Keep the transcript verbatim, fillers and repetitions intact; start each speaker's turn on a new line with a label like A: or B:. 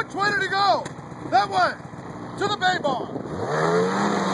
A: twenty to go. That way. To the bay bar.